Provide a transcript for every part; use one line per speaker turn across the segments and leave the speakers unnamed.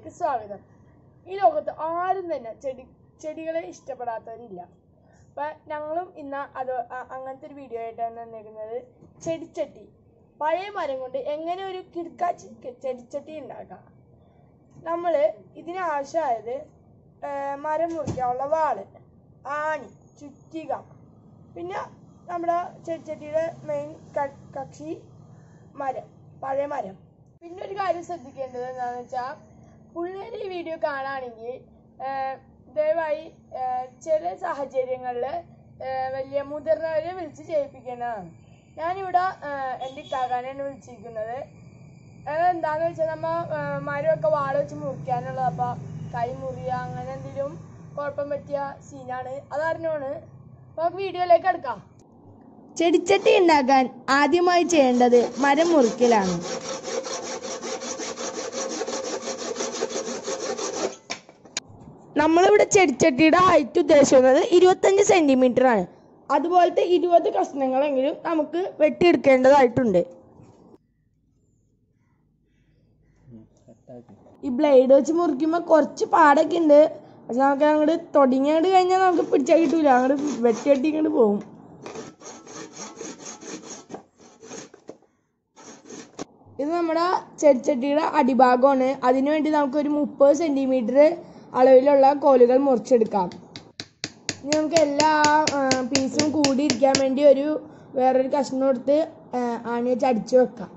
വീഡിയോയിലേക്ക് സ്വാഗതം. ഈ ലോകത്ത് ആരും തന്നെ ചെടികളെ ഇഷ്ടപ്പെടാത്തവരില്ല. അപ്പം ഞങ്ങളും ഇന്ന് അങ്ങനത്തെ ഒരു വീഡിയോ ആയിട്ടാണ് വന്നിരിക്കുന്നത്. ചെടിച്ചട്ടി, പഴയ മരം കൊണ്ട് എങ്ങനെ ഒരു കിടക്കാച്ചി ചെടിച്ചട്ടി ഉണ്ടാക്കാം. നമ്മൾ ഇതിനാവശ്യമായത് മരം മുറിക്കാനുള്ള വാള്, ആണി, ചുറ്റിക, പിന്നെ നമ്മുടെ ചെടിച്ചട്ടിയുടെ മെയിൻ കക്ഷി മരം, പഴയ മരം. പിന്നെ ഒരു കാര്യം ശ്രദ്ധിക്കേണ്ടത് എന്താണെന്ന് വെച്ചാൽ, പിള്ളേർ ഈ വീഡിയോ കാണുകയാണെങ്കിൽ ദയവായി ചില സാഹചര്യങ്ങളിൽ വലിയ മുതിർന്നവരെ വിളിച്ച് ചെയ്യിപ്പിക്കേണ്ടതാണ്. ഞാനിവിടെ എൻ്റെ ഇക്കാക്കാനെയാണ് വിളിച്ചിരിക്കുന്നത്. എന്താണെന്ന് വെച്ചാൽ, നമ്മൾ മരമൊക്കെ വാള വെച്ച് മുറിക്കാനുള്ളത്. അപ്പോൾ കൈ മുറിയുക അങ്ങനെ എന്തെങ്കിലും കുഴപ്പം പറ്റിയ സീനാണ്, അതറിഞ്ഞാണ്. അപ്പോൾ വീഡിയോയിലേക്ക് എടുക്കാം. ചെടിച്ചട്ടി ഉണ്ടാക്കാൻ ആദ്യമായി ചെയ്യേണ്ടത് മരം മുറിക്കലാണ്. നമ്മളിവിടെ ചെടിച്ചട്ടിയുടെ ഹൈറ്റ് ഉദ്ദേശിക്കുന്നത് 25 സെന്റിമീറ്റർ ആണ്. അതുപോലത്തെ 20 കഷ്ണങ്ങളെങ്കിലും നമുക്ക് വെട്ടിയെടുക്കേണ്ടതായിട്ടുണ്ട്. ഈ ബ്ലേഡ് വെച്ച് മുറിക്കുമ്പോൾ കുറച്ച് പാടൊക്കെ ഉണ്ട്. പക്ഷെ നമുക്ക് അങ്ങോട്ട് തുടങ്ങിയോണ്ട് കഴിഞ്ഞാൽ നമുക്ക് പിടിച്ചാൽ കിട്ടൂല, അങ്ങോട്ട് വെട്ടിയിങ്ങോട്ട് പോകും. ഇത് നമ്മുടെ ചെടിച്ചട്ടിയുടെ അടിഭാഗമാണ്. അതിനുവേണ്ടി നമുക്കൊരു 30 സെന്റിമീറ്റർ അളവിലുള്ള കോലുകൾ മുറിച്ചെടുക്കാം. ഇനി നമുക്ക് എല്ലാ പീസും കൂടി ഇരിക്കാൻ വേണ്ടി വേറൊരു കഷ്ണം എടുത്ത് ആണി വെച്ച് അടിച്ചു വെക്കാം.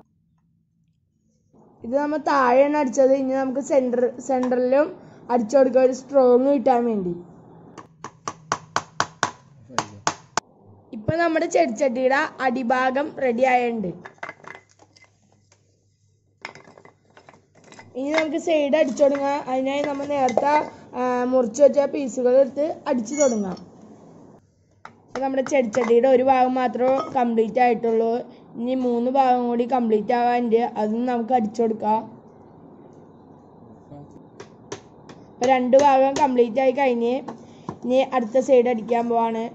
ഇത് നമ്മൾ താഴെയാണ് അടിച്ചത്. ഇനി നമുക്ക് സെൻറ്ററിലും അടിച്ചു കൊടുക്കാം, ഒരു സ്ട്രോങ് കിട്ടാൻ വേണ്ടി. ഇപ്പം നമ്മുടെ ചെടിച്ചട്ടിയുടെ അടിഭാഗം റെഡി ആയിട്ടുണ്ട്. ഇനി നമുക്ക് സൈഡ് അടിച്ചു തുടങ്ങാം. അതിനായി നമ്മൾ നേരത്തെ മുറിച്ച് വെച്ച പീസുകൾ എടുത്ത് അടിച്ചു തുടങ്ങാം. നമ്മുടെ ചെടിച്ചട്ടിയുടെ ഒരു ഭാഗം മാത്രമേ കംപ്ലീറ്റ് ആയിട്ടുള്ളൂ. ഇനി 3 ഭാഗം കൂടി കംപ്ലീറ്റ് ആവാനുണ്ട്. അതും നമുക്ക് അടിച്ചു കൊടുക്കാം. അപ്പോൾ 2 ഭാഗം കംപ്ലീറ്റ് ആയി കഴിഞ്ഞ് ഇനി അടുത്ത സൈഡ് അടിക്കാൻ പോവാണ്.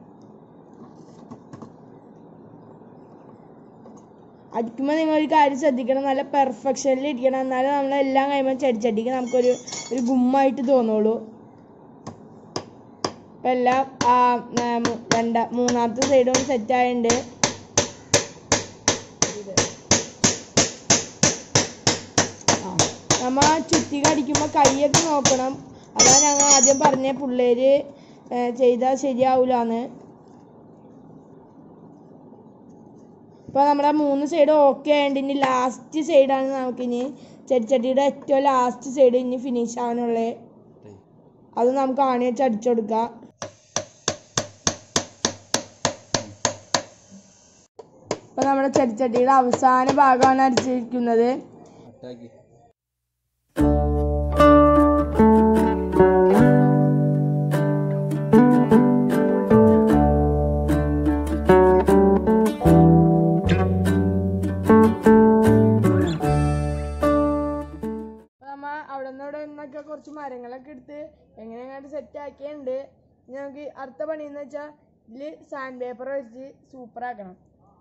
അടിക്കുമ്പോൾ നിങ്ങളൊരു കാര്യം ശ്രദ്ധിക്കണം, നല്ല പെർഫെക്ഷനിൽ ഇരിക്കണം. എന്നാലും നമ്മളെല്ലാം കഴിയുമ്പോൾ ചെടിച്ചട്ടിക്ക് നമുക്കൊരു ഗുമ്മായിട്ട് തോന്നുള്ളൂ. അപ്പം എല്ലാം മൂന്നാമത്തെ സൈഡും സെറ്റായിട്ടുണ്ട്. നമ്മൾ ചുറ്റിക അടിക്കുമ്പോൾ കൈയൊക്കെ നോക്കണം. അതാണ് ഞങ്ങൾ ആദ്യം പറഞ്ഞ പിള്ളേർ ചെയ്താൽ ശരിയാവില്ലാന്ന്. ഇപ്പോൾ നമ്മുടെ 3 സൈഡ് ഓക്കെ ആയതുകൊണ്ട് ഇനി ലാസ്റ്റ് സൈഡാണ് നമുക്കിനി ചെടിച്ചട്ടിയുടെ ഏറ്റവും ലാസ്റ്റ് സൈഡ് ഇനി ഫിനിഷ് ആവാനുള്ളത്. അത് നമുക്ക് ആണി വെച്ച് അടിച്ചു കൊടുക്കാം. ഇപ്പം നമ്മുടെ ചെടിച്ചട്ടിയുടെ അവസാന ഭാഗമാണ് അടിച്ചിരിക്കുന്നത്. അവിടെ കുറച്ച് മരങ്ങളൊക്കെ എടുത്ത് എങ്ങനെയാണ്ട് സെറ്റ് ആക്കിയുണ്ട്. ഞങ്ങൾക്ക് അടുത്ത പണി എന്ന് വെച്ചാൽ ഇതിൽ സാൻഡ് പേപ്പർ വെച്ച് സൂപ്പറാക്കണം.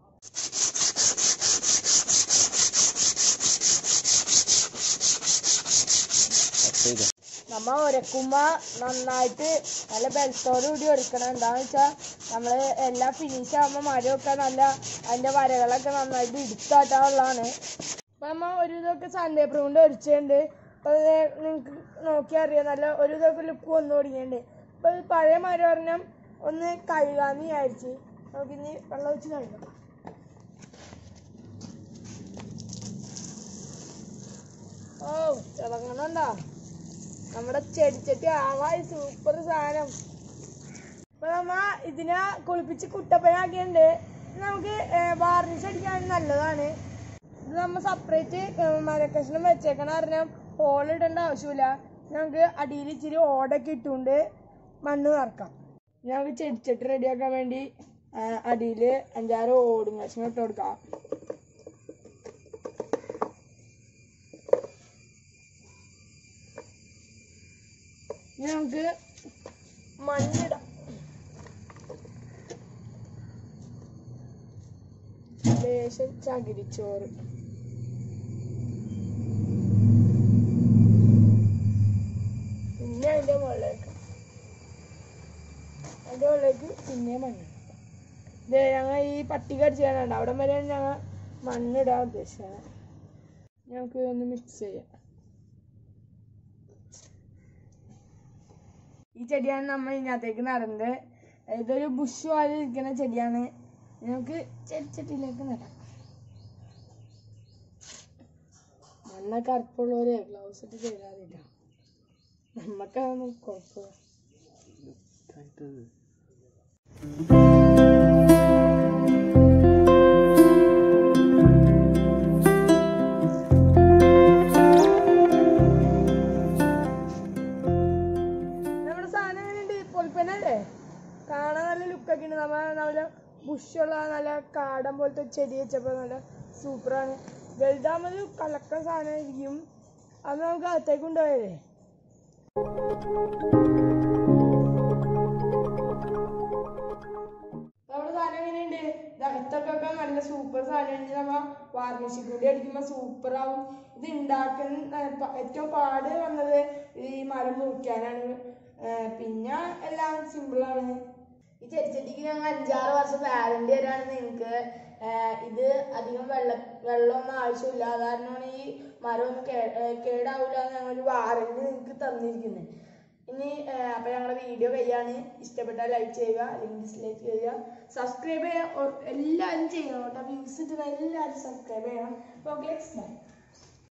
നമ്മ ഉരക്കുമ്പോൾ നന്നായിട്ട് നല്ല ബലത്തോടു കൂടി ഉരക്കണം. എന്താണെന്ന് വെച്ചാൽ നമ്മൾ എല്ലാം ഫിനിഷ് ആകുമ്പോൾ മരമൊക്കെ നല്ല അതിൻ്റെ വരകളൊക്കെ നന്നായിട്ട് ഇടുത്താട്ടാനുള്ളതാണ്. അപ്പം നമ്മൾ ഒരു ഇതൊക്കെ സാൻഡ് പേപ്പർ കൊണ്ട് ഉരച്ചുണ്ട്. അപ്പോൾ നിങ്ങൾക്ക് നോക്കിയാൽ അറിയാം, നല്ല ഒരു ഇതൊക്കെ ലുക്ക് വന്നു തുടങ്ങിയിട്ടുണ്ട്. അപ്പോൾ പഴയ മരം പറഞ്ഞാൽ ഒന്ന് കഴുകാമെന്ന് വിചാരിച്ച് നമുക്കിനി വെള്ളം വെച്ച് കഴുകാം. ഓ തിളങ്ങണുണ്ടോ നമ്മുടെ ചെടിച്ചട്ടി? ആവായി സൂപ്പർ സാധനം. അപ്പോൾ നമ്മൾ ഇതിനെ കുളിപ്പിച്ച് കുട്ടപ്പനാക്കിയിട്ടുണ്ട്. നമുക്ക് വാർണിഷ് അടിക്കാൻ നല്ലതാണ്. ഇത് നമ്മൾ സെപ്പറേറ്റ് മരക്കഷ്ണം വെച്ചേക്കണം. പറഞ്ഞാൽ ഹോളിടേണ്ട ആവശ്യമില്ല. ഞങ്ങൾക്ക് അടിയിൽ ഇച്ചിരി ഓടൊക്കെ ഇട്ടുകൊണ്ട് മണ്ണ് നിറക്കാം. ഞങ്ങൾക്ക് ചെടിച്ചട്ടി റെഡിയാക്കാൻ വേണ്ടി അടിയിൽ 5-6 ഓടും കഷ്ണം ഇട്ട് കൊടുക്കാം. നമുക്ക് മണ്ണിടാം. ലേശം ചകിരിച്ചോറ്. വെള്ളമൊക്കെ അതിൻ്റെ വെള്ളേക്ക് പിന്നെ മണ്ണ് ഇതേ ഞങ്ങൾ ഈ പട്ടിക അടിച്ചാലുണ്ട് അവിടെ വരെയാണ് ഞങ്ങൾ മണ്ണിടാൻ ഉദ്ദേശിച്ചത്. ഞങ്ങൾക്ക് ഒന്ന് മിക്സ് ചെയ്യാം. ഈ ചെടിയാണ് നമ്മൾ ഇതിനകത്തേക്ക് നടുന്നത്. ഇതൊരു ബുഷ് പോലെ ഇരിക്കുന്ന ചെടിയാണ്. നമുക്ക് ചെടിച്ചട്ടിയിലേക്ക് നടാം. മണ്ണൊക്കെ അർപ്പുള്ളവരെ ഗ്ലൗസ് ഇട്ട് ചെയ്താറില്ല. നമുക്കതൊന്നും കുഴപ്പമില്ല. നമ്മുടെ സാധനം എങ്ങനെയുണ്ട്? പൊൽപ്പനല്ലേ? കാണാൻ നല്ല ലുക്കൊക്കെ ഉണ്ട്. നല്ല ബുഷുള്ള നല്ല കാടൻ പോലത്തെ ചെടി വെച്ചപ്പോൾ നല്ല സൂപ്പറാണ്. വലുതാമത് കളക്ക സാധനമായിരിക്കും. അത് നമുക്ക് അകത്തേക്ക് കൊണ്ടുപോയല്ലേ. നമ്മുടെ സാധനം എങ്ങനെയുണ്ട്? അകത്തൊക്കെ നല്ല സൂപ്പർ സാധനം. നമ്മ വാർണിഷ് കൂടി അടിക്കുമ്പോൾ സൂപ്പറാവും. ഇത് ഉണ്ടാക്കുന്ന ഏറ്റവും പാട് വന്നത് ഈ മരം മുറിക്കാനാണ്. പിന്നെ എല്ലാം സിമ്പിളാണ്. ഈ ചെടിച്ചട്ടിക്ക് ഞങ്ങൾ 5-6 വർഷം വാറണ്ടി തരാണ് നിങ്ങൾക്ക്. ഇത് അധികം വെള്ളമൊന്നും ആവശ്യമില്ല. കാരണമാണ് ഈ മരമൊന്നും കേടാവില്ല എന്ന് ഞങ്ങളൊരു വാറണ്ടി നിങ്ങൾക്ക് തന്നിരിക്കുന്നത്. ഇനി അപ്പം ഞങ്ങളുടെ വീഡിയോ കഴിയാണ്. ഇഷ്ടപ്പെട്ടാൽ ലൈക്ക് ചെയ്യുക, അല്ലെങ്കിൽ ഡിസ്ലൈക്ക് ചെയ്യുക, സബ്സ്ക്രൈബ് ചെയ്യുക. എല്ലാവരും ചെയ്യണം കേട്ടോ. വ്യൂസ് കിട്ടുന്ന എല്ലാവരും സബ്സ്ക്രൈബ് ചെയ്യണം. Okay, by.